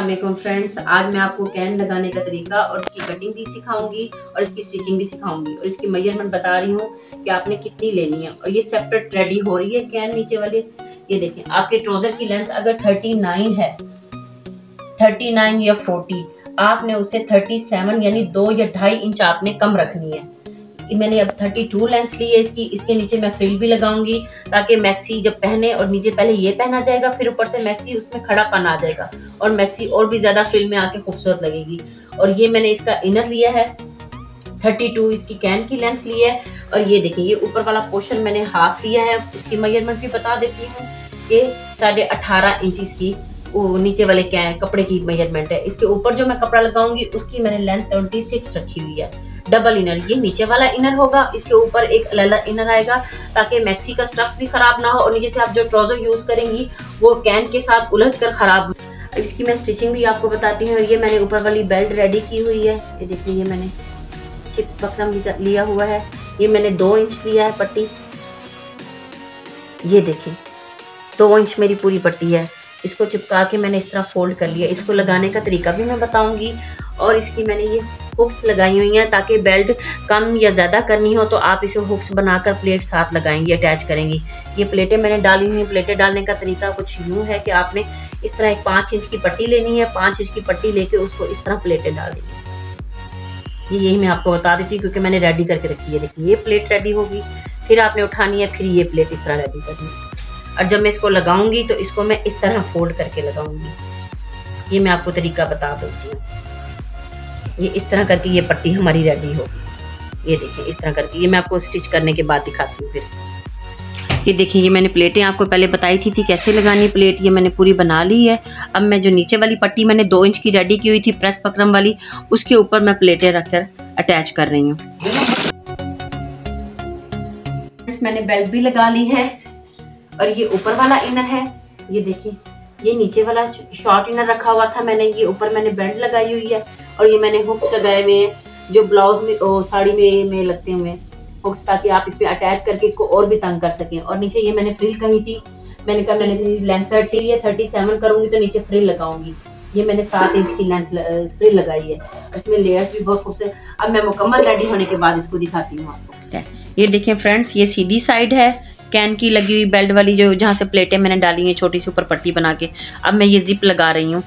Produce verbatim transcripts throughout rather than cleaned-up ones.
अस्सलाम वालेकुम फ्रेंड्स, आज मैं आपको कैन लगाने का तरीका और इसकी कटिंग भी सिखाऊंगी और इसकी स्टिचिंग भी सिखाऊंगी और इसकी मेजरमेंट बता रही हूँ कि आपने कितनी लेनी है। और ये सेपरेट रेडी हो रही है कैन नीचे वाले। ये देखें, आपके ट्राउजर की लेंथ अगर उनतीस है, उनतीस या चालीस, आपने उसे सैंतीस यानी दो या ढाई इंच आपने कम रखनी है। मैंने अब बत्तीस लेंथ ली है इसकी। इसके नीचे मैं फ्रिल भी लगाऊंगी ताकि मैक्सी जब पहने और नीचे पहले ये पहना जाएगा, फिर ऊपर से मैक्सी उसमें खड़ापन आ जाएगा और मैक्सी और भी ज्यादा फ्रिल में आके खूबसूरत लगेगी। और ये मैंने इसका इनर लिया है, बत्तीस इसकी कैन की लेंथ ली है। और ये देखिए, ये ऊपर वाला पोर्शन मैंने हाफ लिया है। उसकी मेजरमेंट भी बता देती हूँ कि साढ़े अठारह इंच इसकी नीचे वाले कैन कपड़े की मेजरमेंट है। इसके ऊपर जो मैं कपड़ा लगाऊंगी उसकी मैंने लेंथ छत्तीस रखी हुई है। डबल इनर, ये नीचे वाला इनर होगा, इसके ऊपर एक अलग इनर आएगा ताकि मैक्सी का स्टफ भी खराब ना हो और नीचे से आप जो ट्राउजर यूज करेंगी वो कैन के साथ उलझ कर खराब हो। इसकी मैं स्टिचिंग भी आपको बताती हूँ। ये मैंने ऊपर वाली बेल्ट रेडी की हुई है। ये देखिए, ये मैंने चिप्स बकरम लिया हुआ है। ये मैंने दो इंच लिया है पट्टी। ये देखिए, दो इंच मेरी पूरी पट्टी है। इसको चिपका के मैंने इस तरह फोल्ड कर लिया। इसको लगाने का तरीका भी मैं बताऊंगी। और इसकी मैंने ये हुक्स लगाई हुई हैं ताकि बेल्ट कम या ज्यादा करनी हो तो आप इसे हुक्स बनाकर प्लेट साथ लगाएंगी, अटैच करेंगी। ये प्लेटें मैंने डाली हुई हैं। प्लेटें डालने का तरीका कुछ यूं है कि आपने इस तरह एक पांच इंच की पट्टी लेनी है। पांच इंच की पट्टी लेके उसको इस तरह प्लेटें डाल देंगी। ये यही मैं आपको बता देती हूँ क्योंकि मैंने रेडी करके रखी है। देखिए, ये प्लेट रेडी होगी, फिर आपने उठानी है, फिर ये प्लेट इस तरह रेडी करनी है। और जब मैं इसको लगाऊंगी तो इसको मैं इस तरह फोल्ड करके लगाऊंगी। ये मैं आपको तरीका बता देती हूँ। ये इस तरह करके ये पट्टी हमारी रेडी होगी। ये देखिए, इस तरह करके ये मैं आपको स्टिच करने के बाद दिखाती हूँ। फिर ये देखिए, ये मैंने प्लेटें आपको पहले बताई थी थी कैसे लगानी प्लेट। ये मैंने पूरी बना ली है। अब मैं जो नीचे वाली पट्टी मैंने दो इंच की रेडी की हुई थी प्रेस बकरम वाली, उसके ऊपर मैं प्लेटें रखकर अटैच कर रही हूँ। मैंने बेल्ट भी लगा ली है और ये ऊपर वाला इनर है। ये देखिए, ये नीचे वाला शॉर्ट इनर रखा हुआ था मैंने, ये ऊपर मैंने बेल्ट लगाई हुई है। और ये मैंने हुक्स लगाए हुए हैं जो ब्लाउज में ओ, साड़ी में में लगते हुए हुक्स, ताकि आप इसमें अटैच करके इसको और भी तंग कर सकें। और नीचे ये मैंने फ्रिल कही थी, मैंने कहा मैंने लेंथ थर्टी ली है, थर्टी सेवन करूंगी तो नीचे फ्रिल लगाऊंगी। ये मैंने सात इंच की लेंथ फ्रिल लगाई है। इसमें लेयर्स भी बहुत खूबसूरत। अब मैं मुकम्मल रेडी होने के बाद इसको दिखाती हूँ आपको। ये देखिए फ्रेंड्स, ये सीधी साइड है कैन की लगी हुई बेल्ट वाली, जो जहाँ से प्लेटें मैंने डाली हैं छोटी सी ऊपर पट्टी बना के। अब मैं ये जिप लगा रही हूँ।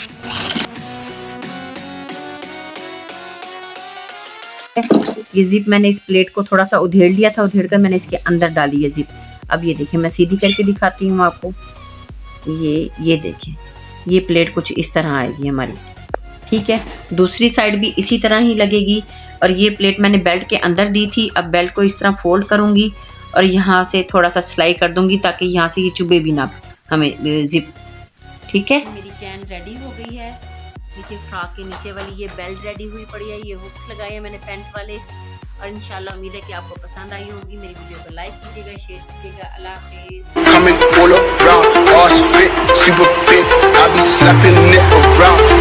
ये जिप मैंने इस प्लेट को थोड़ा सा उधेड़ लिया था, उधेड़ कर मैंने इसके अंदर डाली है जिप। अब ये देखिए, मैं सीधी करके दिखाती हूँ आपको। ये ये देखिए, ये प्लेट कुछ इस तरह आएगी हमारी। ठीक है, दूसरी साइड भी इसी तरह ही लगेगी। और ये प्लेट मैंने बेल्ट के अंदर दी थी। अब बेल्ट को इस तरह फोल्ड करूंगी और यहाँ से थोड़ा सा सिलाई कर दूंगी ताकि यहाँ से ये चुभे भी ना हमें जिप। ठीक है, मेरी चैन रेडी हो गई है। नीचे फ्रॉक के नीचे वाली ये बेल्ट रेडी हुई पड़ी है। ये हुक्स लगाए हैं मैंने पैंट वाले। और इंशाल्लाह उम्मीद है कि आपको पसंद आई होगी। मेरी वीडियो को लाइक कीजिएगा, शेयर कीजिएगा। अल्लाह हाफिज़।